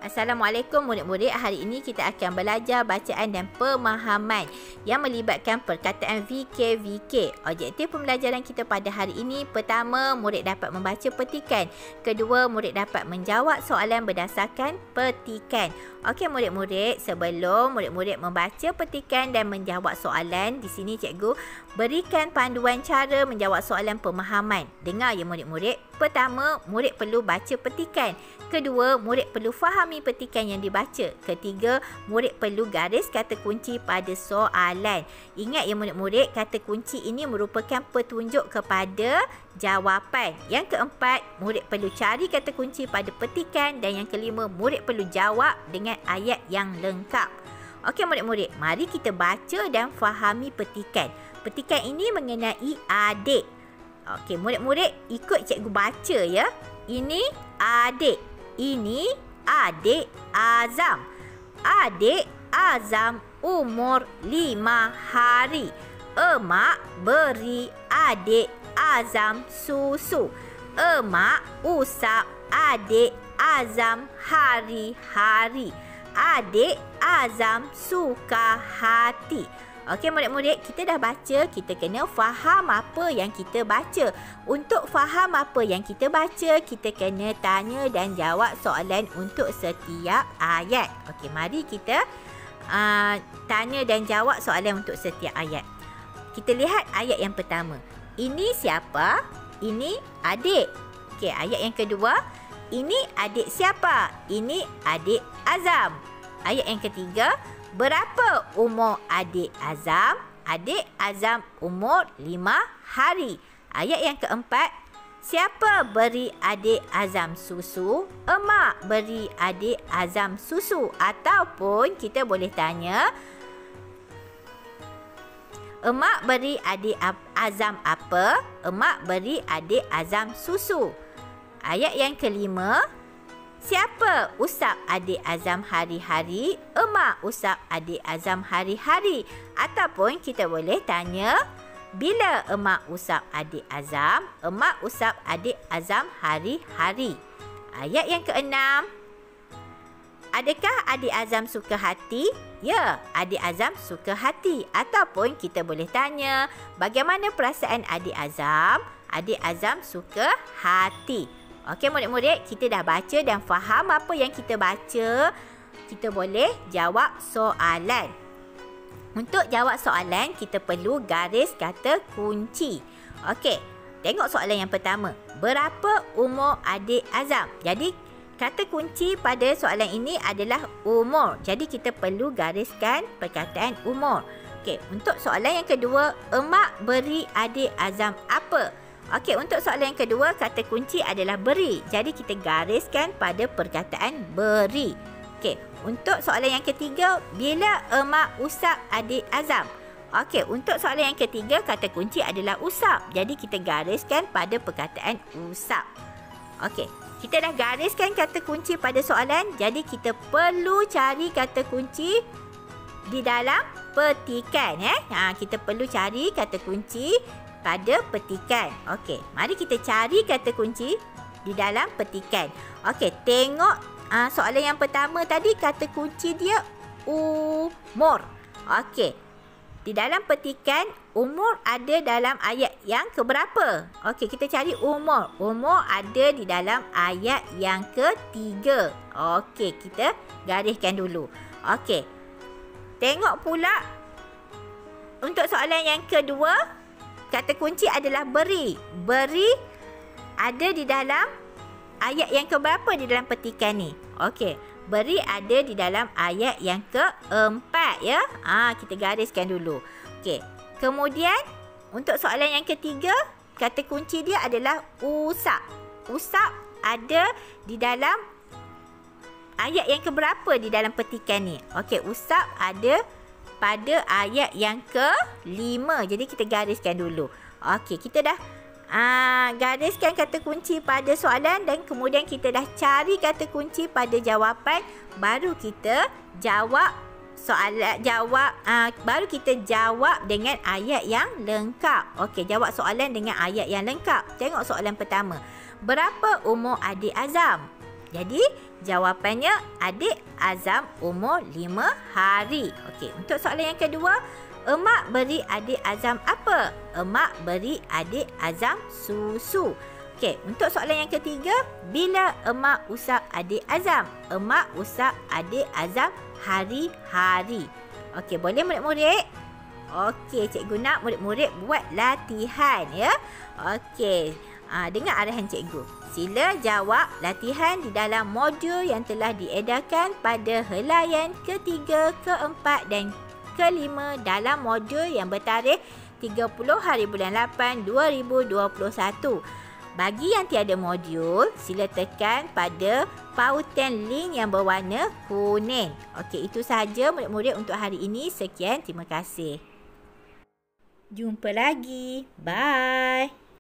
Assalamualaikum murid-murid. Hari ini kita akan belajar bacaan dan pemahaman yang melibatkan perkataan VK. Objektif pembelajaran kita pada hari ini, pertama, murid dapat membaca petikan. Kedua, murid dapat menjawab soalan berdasarkan petikan. Okey murid-murid, sebelum murid-murid membaca petikan dan menjawab soalan, di sini cikgu berikan panduan cara menjawab soalan pemahaman. Dengar ya murid-murid. Pertama, murid perlu baca petikan. Kedua, murid perlu fahami petikan yang dibaca. Ketiga, murid perlu garis kata kunci pada soalan. Ingat ya murid-murid, kata kunci ini merupakan petunjuk kepada jawapan. Yang keempat, murid perlu cari kata kunci pada petikan. Dan yang kelima, murid perlu jawab dengan ayat yang lengkap. Okey murid-murid, mari kita baca dan fahami petikan. Petikan ini mengenai adik. Okey murid-murid, ikut cikgu baca ya. Ini adik. Ini adik Azam. Adik Azam umur 5 hari. Emak beri adik Azam susu. Emak usap adik Azam hari-hari. Adik Azam suka hati. Okey murid-murid, kita dah baca, kita kena faham apa yang kita baca. Untuk faham apa yang kita baca, kita kena tanya dan jawab soalan untuk setiap ayat. Okey, mari kita tanya dan jawab soalan untuk setiap ayat. Kita lihat ayat yang pertama. Ini siapa? Ini adik. Okey, ayat yang kedua. Ini adik siapa? Ini adik Azam. Ayat yang ketiga. Berapa umur adik Azam? Adik Azam umur 5 hari. Ayat yang keempat. Siapa beri adik Azam susu? Emak beri adik Azam susu. Ataupun kita boleh tanya, emak beri adik Azam apa? Emak beri adik Azam susu. Ayat yang kelima. Siapa usap adik Azam hari-hari? Emak usap adik Azam hari-hari. Ataupun kita boleh tanya, bila emak usap adik Azam? Emak usap adik Azam hari-hari. Ayat yang keenam. Adakah adik Azam suka hati? Ya, adik Azam suka hati. Ataupun kita boleh tanya, bagaimana perasaan adik Azam? Adik Azam suka hati. Okey murid-murid, kita dah baca dan faham apa yang kita baca. Kita boleh jawab soalan. Untuk jawab soalan, kita perlu garis kata kunci. Okey, tengok soalan yang pertama. Berapa umur adik Azam? Jadi, kata kunci pada soalan ini adalah umur. Jadi, kita perlu gariskan perkataan umur. Okey, untuk soalan yang kedua, emak beri adik Azam apa? Okey, untuk soalan yang kedua, kata kunci adalah beri. Jadi, kita gariskan pada perkataan beri. Okey, untuk soalan yang ketiga, bila emak usap adik Azam? Okey, untuk soalan yang ketiga, kata kunci adalah usap. Jadi, kita gariskan pada perkataan usap. Okey, kita dah gariskan kata kunci pada soalan. Jadi, kita perlu cari kata kunci di dalam petikan. Kita perlu cari kata kunci pada petikan. Okey, mari kita cari kata kunci di dalam petikan. Okey, tengok soalan yang pertama tadi, kata kunci dia umur. Okey, di dalam petikan, umur ada dalam ayat yang keberapa? Okey, kita cari umur. Umur ada di dalam ayat yang ketiga. Okey, kita gariskan dulu. Okey, tengok pula untuk soalan yang kedua, kata kunci adalah beri. Beri ada di dalam ayat yang keberapa di dalam petikan ni? Okey, beri ada di dalam ayat yang keempat ya. Kita gariskan dulu. Okey, kemudian untuk soalan yang ketiga, kata kunci dia adalah usap. Usap ada di dalam ayat yang keberapa di dalam petikan ni? Okey, usap ada pada ayat yang ke-5. Jadi kita gariskan dulu. Okey, kita dah gariskan kata kunci pada soalan dan kemudian kita dah cari kata kunci pada jawapan, baru kita jawab soalan, baru kita jawab dengan ayat yang lengkap. Okey, jawab soalan dengan ayat yang lengkap. Tengok soalan pertama. Berapa umur adik Azam? Jadi, jawapannya adik Azam umur 5 hari. Okey, untuk soalan yang kedua, emak beri adik Azam apa? Emak beri adik Azam susu. Okey, untuk soalan yang ketiga, bila emak usap adik Azam? Emak usap adik Azam hari-hari. Okey, boleh murid-murid? Okey, cikgu nak murid-murid buat latihan ya. Okey, dengar arahan cikgu. Sila jawab latihan di dalam modul yang telah diedarkan pada helaian ketiga, keempat dan kelima dalam modul yang bertarikh 30 hari bulan 8 2021. Bagi yang tiada modul, sila tekan pada pautan link yang berwarna kuning. Okey, itu sahaja murid-murid untuk hari ini. Sekian, terima kasih. Jumpa lagi. Bye.